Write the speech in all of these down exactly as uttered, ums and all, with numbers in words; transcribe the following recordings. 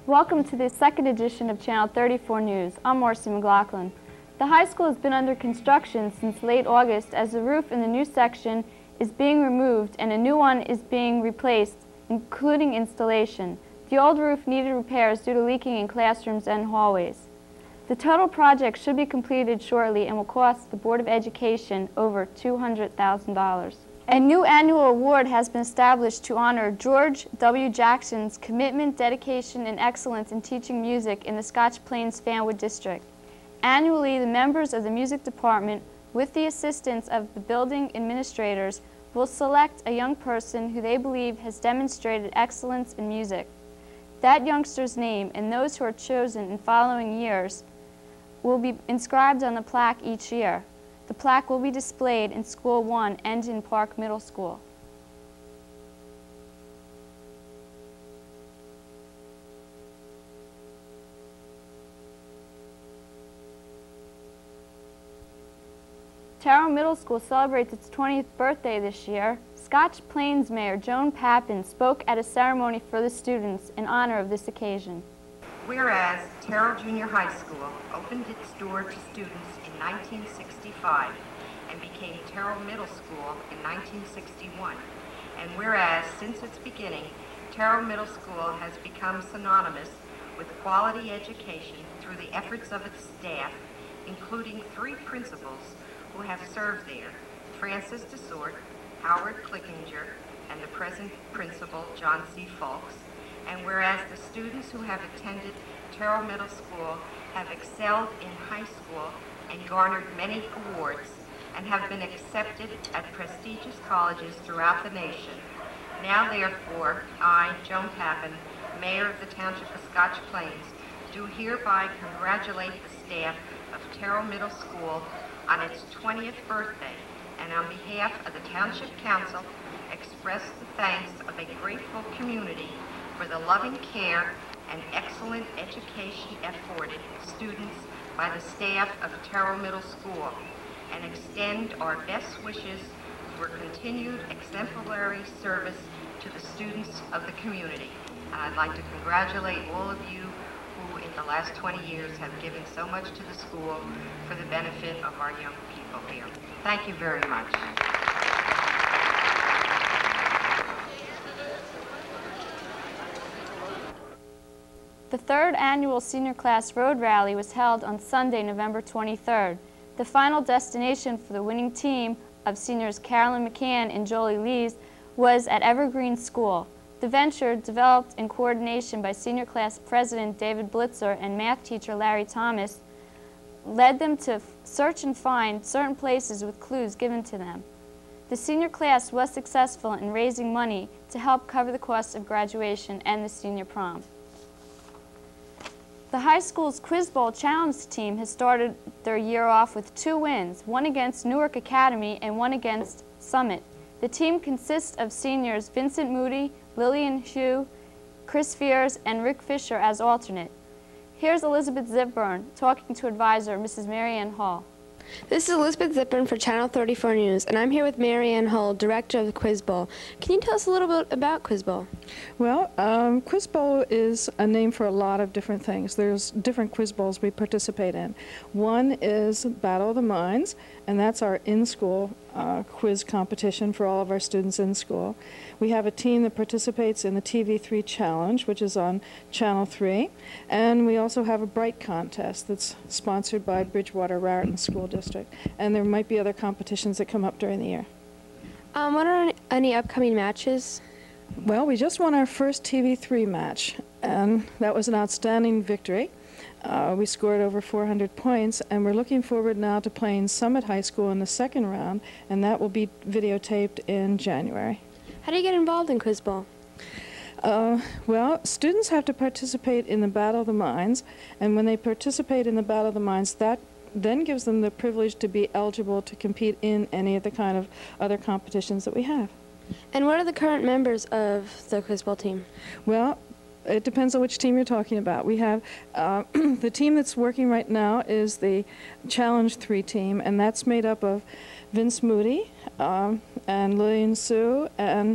Welcome to the second edition of Channel thirty-four News. I'm Marcy McLaughlin. The high school has been under construction since late August as the roof in the new section is being removed and a new one is being replaced, including installation. The old roof needed repairs due to leaking in classrooms and hallways. The total project should be completed shortly and will cost the Board of Education over two hundred thousand dollars. A new annual award has been established to honor George W. Jackson's commitment, dedication, and excellence in teaching music in the Scotch Plains-Fanwood District. Annually, the members of the music department, with the assistance of the building administrators, will select a young person who they believe has demonstrated excellence in music. That youngster's name and those who are chosen in following years will be inscribed on the plaque each year. The plaque will be displayed in School one, Engine Park Middle School. Terrell Middle School celebrates its twentieth birthday this year. Scotch Plains Mayor Joan Pappin spoke at a ceremony for the students in honor of this occasion. Whereas Terrell Junior High School opened its door to students in nineteen sixty-five and became Terrell Middle School in nineteen sixty-one, and whereas since its beginning, Terrell Middle School has become synonymous with quality education through the efforts of its staff, including three principals who have served there, Francis DeSort, Howard Clickinger, and the present principal, John C. Fulks. And whereas the students who have attended Terrell Middle School have excelled in high school and garnered many awards and have been accepted at prestigious colleges throughout the nation, now therefore, I, Joan Pappin, Mayor of the Township of Scotch Plains, do hereby congratulate the staff of Terrell Middle School on its twentieth birthday, and on behalf of the Township Council, express the thanks of a grateful community for the loving care and excellent education afforded students by the staff of Terrell Middle School, and extend our best wishes for continued exemplary service to the students of the community. And I'd like to congratulate all of you who in the last twenty years have given so much to the school for the benefit of our young people here. Thank you very much. The third annual Senior Class Road Rally was held on Sunday, November twenty-third. The final destination for the winning team of seniors Carolyn McCann and Jolie Lees was at Evergreen School. The venture, developed in coordination by Senior Class President David Blitzer and math teacher Larry Thomas, led them to search and find certain places with clues given to them. The senior class was successful in raising money to help cover the cost of graduation and the senior prom. The high school's Quiz Bowl Challenge team has started their year off with two wins, one against Newark Academy and one against Summit. The team consists of seniors Vincent Moody, Lillian Hugh, Chris Fears, and Rick Fisher as alternate. Here's Elizabeth Zipburn talking to advisor Missus Mary Ann Hall. This is Elizabeth Zipburn for Channel thirty-four News, and I'm here with Mary Ann Hull, director of the Quiz Bowl. Can you tell us a little bit about Quiz Bowl? Well, um, Quiz Bowl is a name for a lot of different things. There's different Quiz Bowls we participate in. One is Battle of the Minds, and that's our in-school uh, quiz competition for all of our students in school. We have a team that participates in the T V three Challenge, which is on Channel three, and we also have a Bright contest that's sponsored by Bridgewater Raritan School District, and there might be other competitions that come up during the year. Um, what are any upcoming matches? Well, we just won our first T V three match, and that was an outstanding victory. Uh, we scored over four hundred points, and we're looking forward now to playing Summit High School in the second round, and that will be videotaped in January. How do you get involved in Quiz Bowl? Uh, well, students have to participate in the Battle of the Minds, and when they participate in the Battle of the Minds, that then gives them the privilege to be eligible to compete in any of the kind of other competitions that we have. And what are the current members of the Quiz Bowl team? Well, it depends on which team you're talking about. We have uh, the team that's working right now is the Challenge three team, and that's made up of Vince Moody um, and Lillian Sue and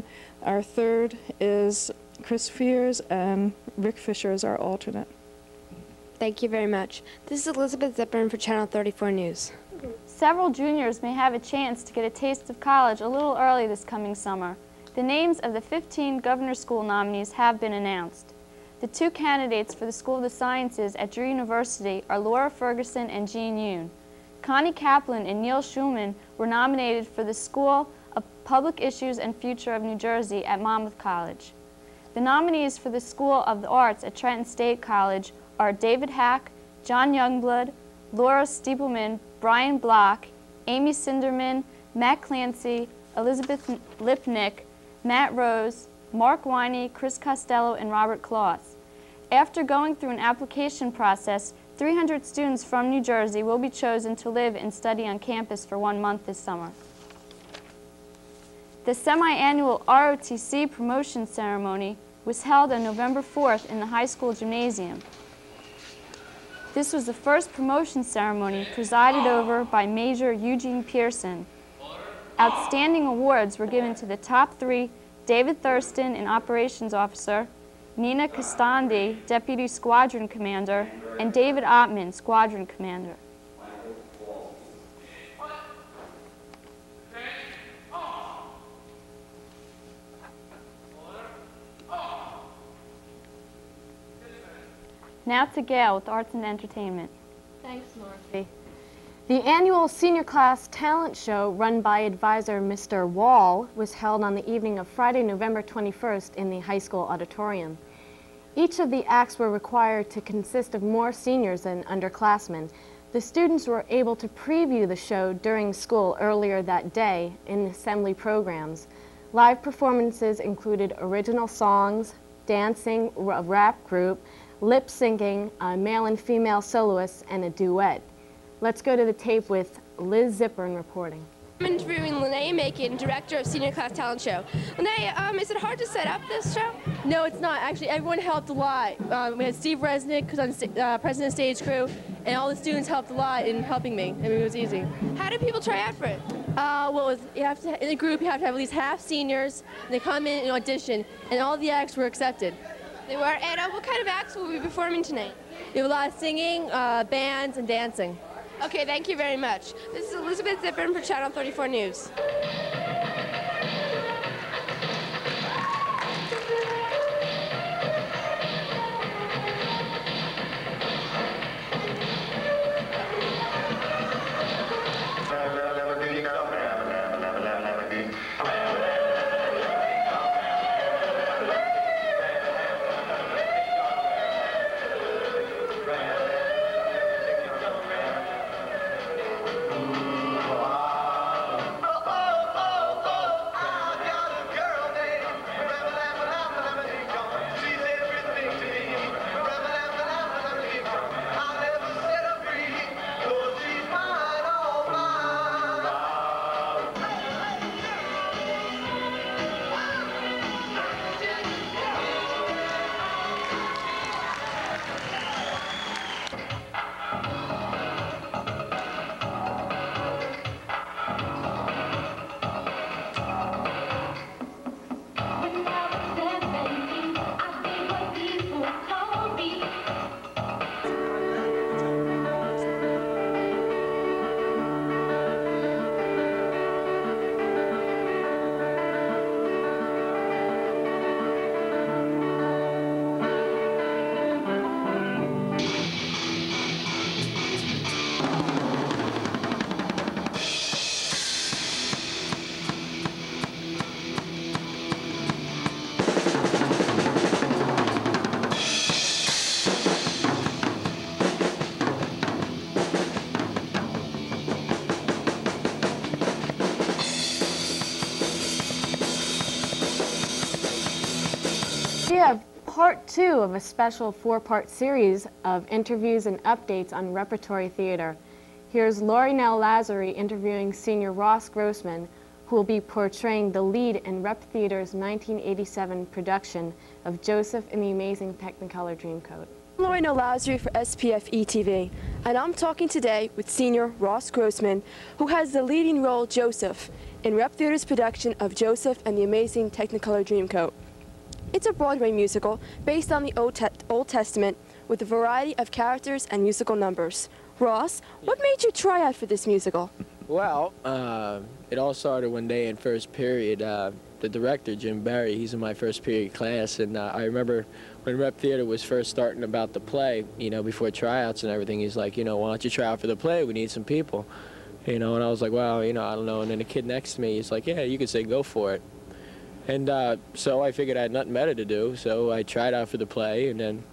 Our third is Chris Fears, and Rick Fisher is our alternate. Thank you very much. This is Elizabeth Zipperin for Channel thirty-four News. Several juniors may have a chance to get a taste of college a little early this coming summer. The names of the fifteen Governor's School nominees have been announced. The two candidates for the School of the Sciences at Drew University are Laura Ferguson and Jean Yoon. Connie Kaplan and Neil Schulman were nominated for the School of Public Issues and Future of New Jersey at Monmouth College. The nominees for the School of the Arts at Trenton State College are David Hack, John Youngblood, Laura Stiepelman, Brian Block, Amy Sinderman, Matt Clancy, Elizabeth Lipnick, Matt Rose, Mark Winey, Chris Costello, and Robert Kloss. After going through an application process, three hundred students from New Jersey will be chosen to live and study on campus for one month this summer. The semi-annual R O T C promotion ceremony was held on November fourth in the high school gymnasium. This was the first promotion ceremony presided over by Major Eugene Pearson. Outstanding awards were given to the top three: David Thurston, an operations officer, Nina Costandi, Deputy Squadron Commander, and David Ottman, Squadron Commander. Now to Gail with Arts and Entertainment. Thanks, Marcy. The annual senior class talent show run by advisor Mister Wall was held on the evening of Friday, November twenty-first in the high school auditorium. Each of the acts were required to consist of more seniors than underclassmen. The students were able to preview the show during school earlier that day in assembly programs. Live performances included original songs, dancing, a rap group, lip syncing, a male and female soloists, and a duet. Let's go to the tape with Liz Zipperin reporting. I'm interviewing Lene Macon, director of Senior Class Talent Show. Lene, um, is it hard to set up this show? No, it's not. Actually, everyone helped a lot. Um, we had Steve Resnick, who's on uh, president of stage crew, and all the students helped a lot in helping me. I mean, it was easy. How do people try out for it? Uh, well, it was, you have to, in a group, you have to have at least half seniors, and they come in and audition, and all the acts were accepted. They were. And uh, what kind of acts will we be performing tonight? We have a lot of singing, uh, bands, and dancing. Okay, thank you very much. This is Elizabeth Zipperin for Channel thirty-four News. We have part two of a special four-part series of interviews and updates on repertory theater. Here's Laurie Nell Lazary interviewing senior Ross Grossman, who will be portraying the lead in Rep Theater's nineteen eighty-seven production of Joseph and the Amazing Technicolor Dreamcoat. I'm Lorena Lasry for S P F E T V, and I'm talking today with senior Ross Grossman, who has the leading role Joseph in Rep Theater's production of Joseph and the Amazing Technicolor Dreamcoat. It's a Broadway musical based on the Old, Te Old Testament with a variety of characters and musical numbers. Ross, what made you try out for this musical? Well, uh, it all started one day in first period. Uh, the director, Jim Barry, he's in my first period class, and uh, I remember when Rep Theater was first starting about the play, you know, before tryouts and everything, he's like, you know, why don't you try out for the play? We need some people. You know, and I was like, well, you know, I don't know. And then the kid next to me, he's like, yeah, you could say go for it. And uh, so I figured I had nothing better to do, so I tried out for the play, and then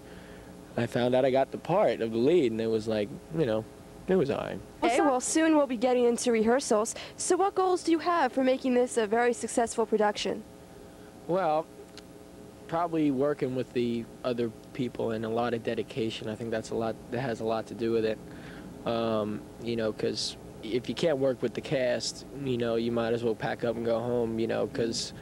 I found out I got the part of the lead, and it was like, you know, it was all right. Okay, well, soon we'll be getting into rehearsals. So what goals do you have for making this a very successful production? Well, probably working with the other people and a lot of dedication. I think that's a lot, that has a lot to do with it. Um, you know, because if you can't work with the cast, you know, you might as well pack up and go home, you know, because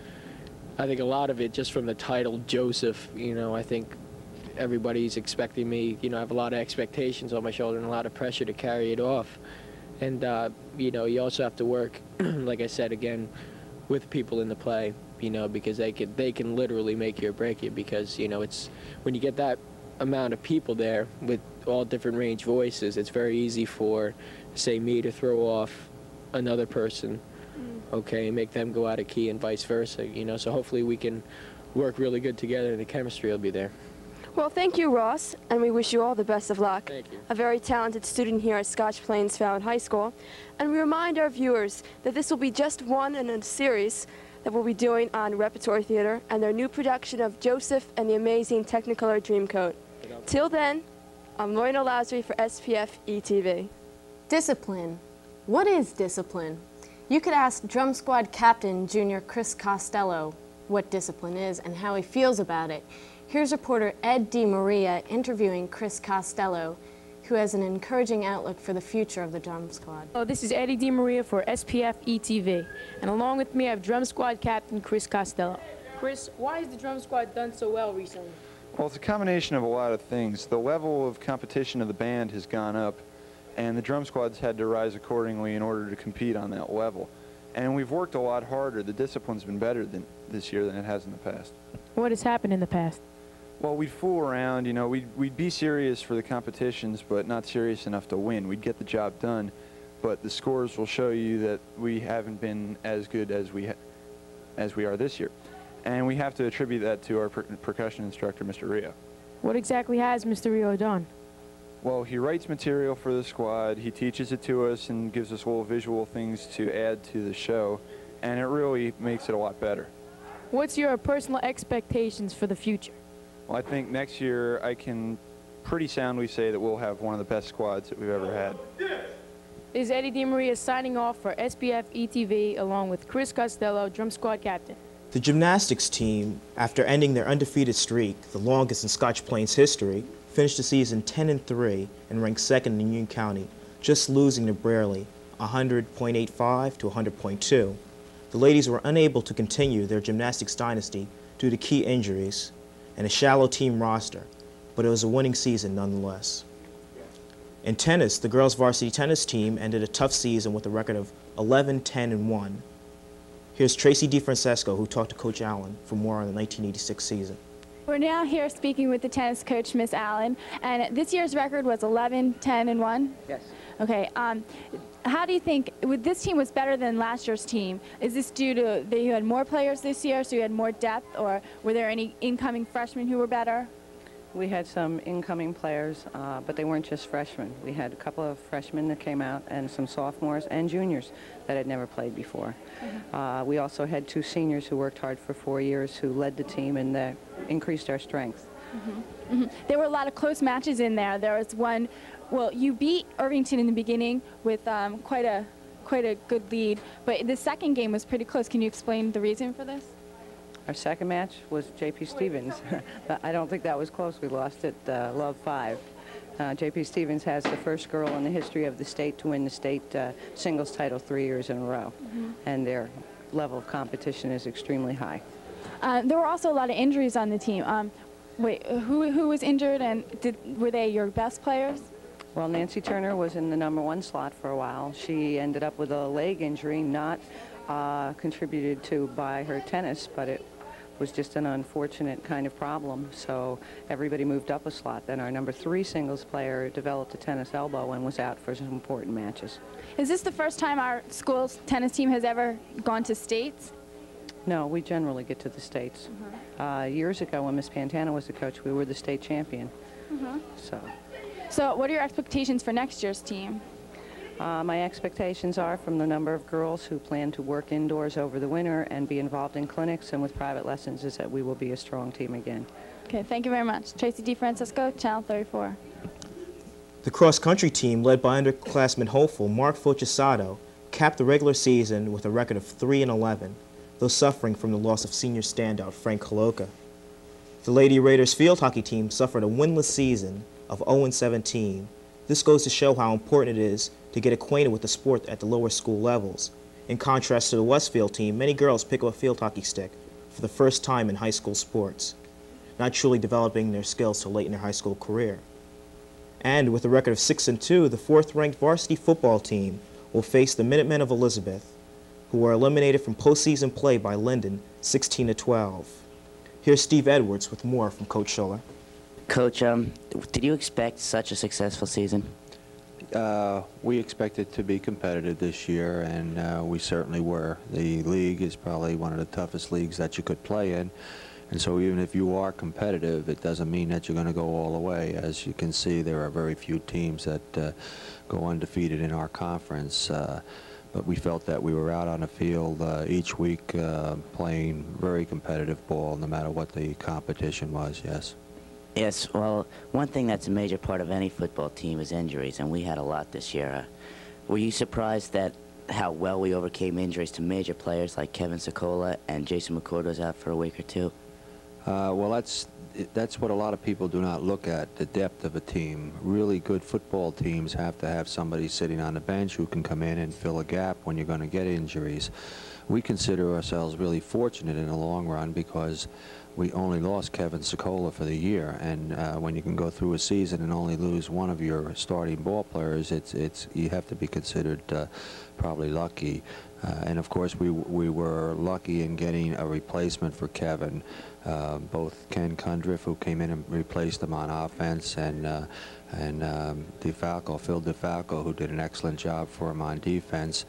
I think a lot of it, just from the title, Joseph, you know, I think everybody's expecting me, you know, I have a lot of expectations on my shoulder and a lot of pressure to carry it off. And, uh, you know, you also have to work, like I said, again, with people in the play, you know, because they can, they can literally make you or break you, because, you know, it's, when you get that amount of people there with all different range voices, it's very easy for, say, me to throw off another person, okay, and make them go out of key and vice versa, you know, so hopefully we can work really good together and the chemistry will be there. Well, thank you, Ross, and we wish you all the best of luck. Thank you. A very talented student here at Scotch Plains Fallon High School. And we remind our viewers that this will be just one in a series that we'll be doing on Repertory Theater and their new production of Joseph and the Amazing Technicolor Dreamcoat. Till then, I'm Lorena Lasry for S P F E T V. Discipline. What is discipline? You could ask Drum Squad Captain Junior Chris Costello what discipline is and how he feels about it. Here's reporter Ed DeMaria interviewing Chris Costello, who has an encouraging outlook for the future of the Drum Squad. Oh, this is Eddie DeMaria for S P F E T V, and along with me I have Drum Squad Captain Chris Costello. Chris, why has the Drum Squad done so well recently? Well, it's a combination of a lot of things. The level of competition of the band has gone up, and the Drum Squad's had to rise accordingly in order to compete on that level. And we've worked a lot harder. The discipline's been better than this year than it has in the past. What has happened in the past? Well, we'd fool around, you know, we'd, we'd be serious for the competitions, but not serious enough to win. We'd get the job done, but the scores will show you that we haven't been as good as we, ha as we are this year. And we have to attribute that to our per percussion instructor, Mister Rio. What exactly has Mister Rio done? Well, he writes material for the squad, he teaches it to us and gives us little visual things to add to the show, and it really makes it a lot better. What's your personal expectations for the future? Well, I think next year I can pretty soundly say that we'll have one of the best squads that we've ever had. This is Eddie DeMaria signing off for S P F E T V along with Chris Costello, Drum Squad Captain. The gymnastics team, after ending their undefeated streak, the longest in Scotch Plains history, finished the season ten and three and ranked second in Union County, just losing to Braley one hundred point eight five to one hundred point two. The ladies were unable to continue their gymnastics dynasty due to key injuries and a shallow team roster, but it was a winning season nonetheless. In tennis, the girls' varsity tennis team ended a tough season with a record of eleven, ten, and one. Here's Tracy DeFrancesco, who talked to Coach Allen for more on the nineteen eighty-six season. We're now here speaking with the tennis coach, Miss Allen, and this year's record was eleven, ten, and one? Yes. Okay. Um, how do you think, with this team was better than last year's team, is this due to that you had more players this year, so you had more depth, or were there any incoming freshmen who were better? We had some incoming players, uh, but they weren't just freshmen. We had a couple of freshmen that came out and some sophomores and juniors that had never played before. Mm-hmm. uh, we also had two seniors who worked hard for four years who led the team and uh, increased our strength. Mm-hmm. Mm-hmm. There were a lot of close matches in there. There was one, well, you beat Irvington in the beginning with um, quite a quite a good lead, but the second game was pretty close. Can you explain the reason for this? Our second match was J P Stevens. But I don't think that was close. We lost at uh, Love five. Uh, J P Stevens has the first girl in the history of the state to win the state uh, singles title three years in a row. Mm-hmm. And their level of competition is extremely high. Uh, there were also a lot of injuries on the team. Um, Wait, who who was injured, and did were they your best players? Well, Nancy Turner was in the number one slot for a while. She ended up with a leg injury, not uh, contributed to by her tennis, but it was just an unfortunate kind of problem. So everybody moved up a slot. Then our number three singles player developed a tennis elbow and was out for some important matches. Is this the first time our school's tennis team has ever gone to states? No, we generally get to the states. Mm-hmm. uh, years ago, when Miss Pantana was the coach, we were the state champion. Mm-hmm. So. So what are your expectations for next year's team? Uh, my expectations are from the number of girls who plan to work indoors over the winter and be involved in clinics and with private lessons is that we will be a strong team again. Okay, thank you very much. Tracy DeFrancisco, Channel thirty-four. The cross-country team, led by underclassman hopeful Mark Fochisato, capped the regular season with a record of three and eleven, though suffering from the loss of senior standout Frank Coloca. The Lady Raiders field hockey team suffered a winless season of oh and seventeen. This goes to show how important it is to get acquainted with the sport at the lower school levels. In contrast to the Westfield team, many girls pick up a field hockey stick for the first time in high school sports, not truly developing their skills till late in their high school career. And with a record of six and two, the fourth-ranked varsity football team will face the Minutemen of Elizabeth, who were eliminated from postseason play by Linden, sixteen to twelve. Here's Steve Edwards with more from Coach Schuller. Coach, um, did you expect such a successful season? Uh, we expected to be competitive this year, and uh, we certainly were. The league is probably one of the toughest leagues that you could play in, and so even if you are competitive, it doesn't mean that you're going to go all the way. As you can see, there are very few teams that uh, go undefeated in our conference, uh, but we felt that we were out on the field uh, each week uh, playing very competitive ball, no matter what the competition was, yes. Yes, well, one thing that's a major part of any football team is injuries, and we had a lot this year. Uh, were you surprised that how well we overcame injuries to major players like Kevin Sokola and Jason McCord was out for a week or two? Uh, well, that's that's what a lot of people do not look at, the depth of a team. Really good football teams have to have somebody sitting on the bench who can come in and fill a gap when you're going to get injuries. We consider ourselves really fortunate in the long run because we only lost Kevin Sokola for the year, and uh, when you can go through a season and only lose one of your starting ball players, it's it's you have to be considered uh, probably lucky. Uh, and of course, we we were lucky in getting a replacement for Kevin. Uh, both Ken Cundriff, who came in and replaced him on offense, and uh, and um, DeFalco, Phil DeFalco, who did an excellent job for him on defense.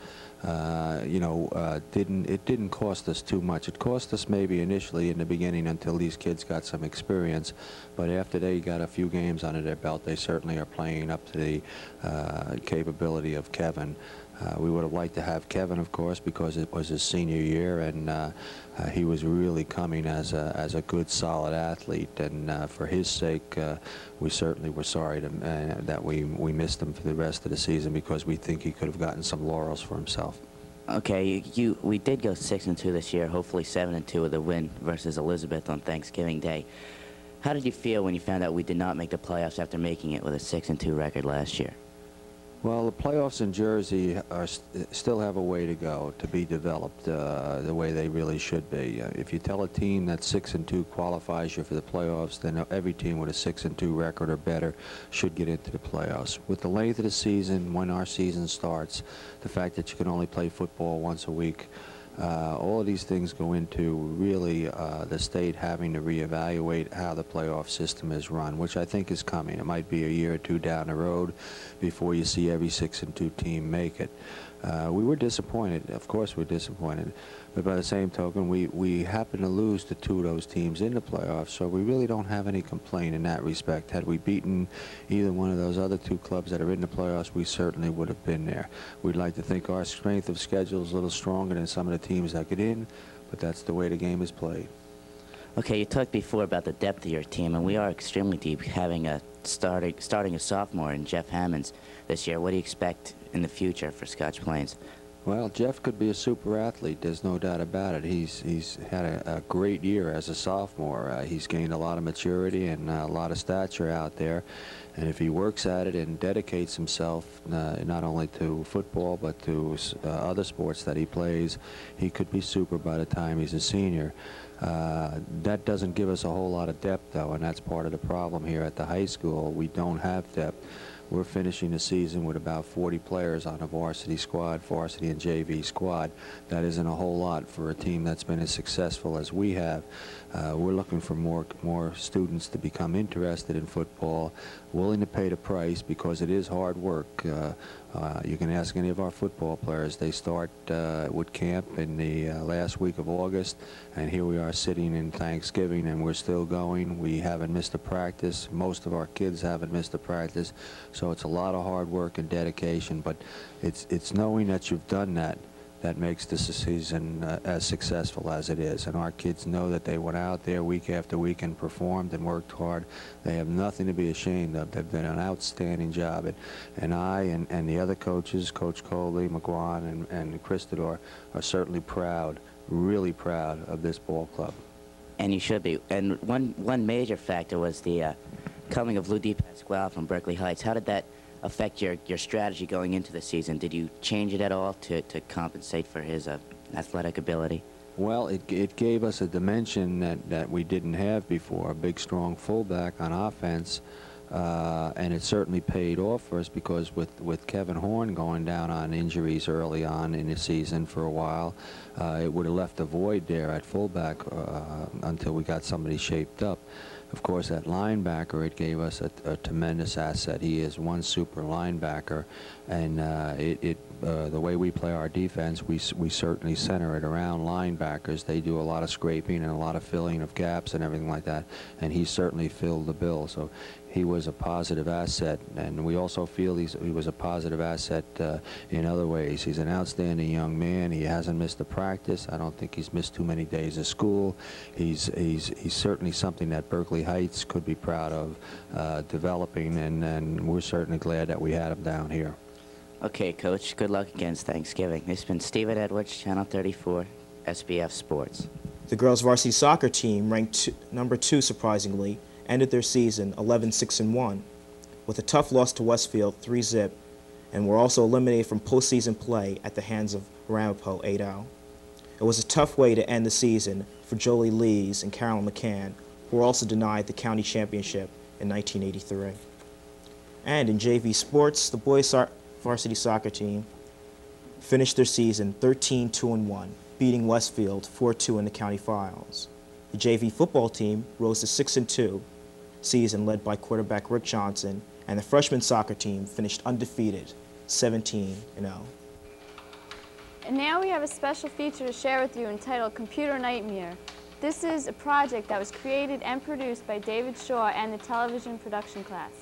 Uh, you know, uh, didn't it didn't cost us too much. It cost us maybe initially in the beginning until these kids got some experience, but after they got a few games under their belt, they certainly are playing up to the uh, capability of Kevin. Uh, we would have liked to have Kevin, of course, because it was his senior year, and uh, uh, he was really coming as a as a good, solid athlete. And uh, for his sake, uh, we certainly were sorry to, uh, that we we missed him for the rest of the season because we think he could have gotten some laurels for himself. Okay, you, you we did go six and two this year. Hopefully seven and two with a win versus Elizabeth on Thanksgiving Day. How did you feel when you found out we did not make the playoffs after making it with a six and two record last year? Well, the playoffs in Jersey are st still have a way to go to be developed uh, the way they really should be. Uh, if you tell a team that six and two qualifies you for the playoffs, then every team with a six and two record or better should get into the playoffs. With the length of the season, when our season starts, the fact that you can only play football once a week, Uh, all of these things go into really uh, the state having to reevaluate how the playoff system is run, which I think is coming. It might be a year or two down the road before you see every six and two team make it. Uh, we were disappointed. Of course we're disappointed. But by the same token, we, we happen to lose to two of those teams in the playoffs, so we really don't have any complaint in that respect. Had we beaten either one of those other two clubs that are in the playoffs, we certainly would have been there. We'd like to think our strength of schedule is a little stronger than some of the teams that get in, but that's the way the game is played. Okay, you talked before about the depth of your team, and we are extremely deep, having a starting, starting a sophomore in Jeff Hammonds this year. What do you expect in the future for Scotch Plains? Well, Jeff could be a super athlete. There's no doubt about it. He's he's had a, a great year as a sophomore. Uh, he's gained a lot of maturity and uh, a lot of stature out there. And if he works at it and dedicates himself uh, not only to football but to uh, other sports that he plays, he could be super by the time he's a senior. Uh, that doesn't give us a whole lot of depth, though, and that's part of the problem here at the high school. We don't have depth. We're finishing the season with about forty players on a varsity squad, varsity and J V squad. That isn't a whole lot for a team that's been as successful as we have. Uh, we're looking for more more students to become interested in football, willing to pay the price because it is hard work. Uh, uh, you can ask any of our football players. They start uh, with camp in the uh, last week of August, and here we are sitting in Thanksgiving, and we're still going. We haven't missed a practice. Most of our kids haven't missed a practice. So it's a lot of hard work and dedication, but it's it's knowing that you've done that that makes this season uh, as successful as it is. And our kids know that they went out there week after week and performed and worked hard. They have nothing to be ashamed of. They've done an outstanding job. And, and I and, and the other coaches, Coach Coley, McGuan, and, and Christador, are certainly proud, really proud of this ball club. And you should be. And one, one major factor was the uh, coming of Lou DePasquale from Berkeley Heights. How did that affect your, your strategy going into the season? Did you change it at all to, to compensate for his uh, athletic ability? Well, it, it gave us a dimension that, that we didn't have before, a big, strong fullback on offense, uh, and it certainly paid off for us because with, with Kevin Horn going down on injuries early on in the season for a while, uh, it would have left a void there at fullback uh, until we got somebody shaped up. Of course, at linebacker, it gave us a, a tremendous asset. He is one super linebacker, and uh, it, it uh, the way we play our defense, we we certainly center it around linebackers. They do a lot of scraping and a lot of filling of gaps and everything like that, and he certainly filled the bill. So he was a positive asset, and we also feel he's, he was a positive asset uh, in other ways. He's an outstanding young man. He hasn't missed a practice. I don't think he's missed too many days of school. He's he's he's certainly something that Berkeley Heights could be proud of uh, developing, and, and we're certainly glad that we had him down here. Okay, Coach, good luck against Thanksgiving. This has been Stephen Edwards, Channel thirty-four, S B F Sports. The girls' varsity soccer team, ranked two, number two surprisingly, ended their season eleven six and one with a tough loss to Westfield three zip, and were also eliminated from postseason play at the hands of Ramapo eight oh. It was a tough way to end the season for Jolie Lees and Carolyn McCann, who were also denied the county championship in nineteen eighty-three. And in J V sports, the boys' varsity soccer team finished their season thirteen two and one, beating Westfield four two in the county finals. The J V football team rose to six and two season, led by quarterback Rick Johnson, and the freshman soccer team finished undefeated, seventeen and oh. And now we have a special feature to share with you entitled Computer Nightmare. This is a project that was created and produced by David Shaw and the television production class.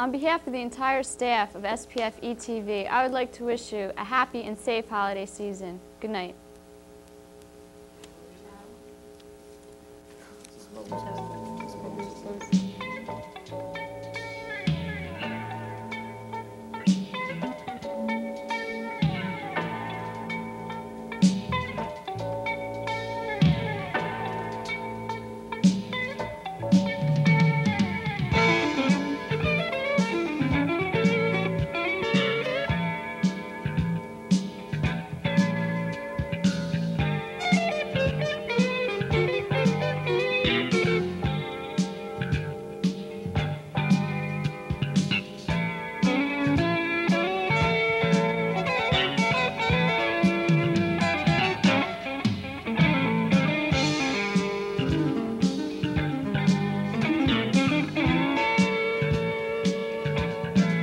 On behalf of the entire staff of S P F E T V, I would like to wish you a happy and safe holiday season. Good night.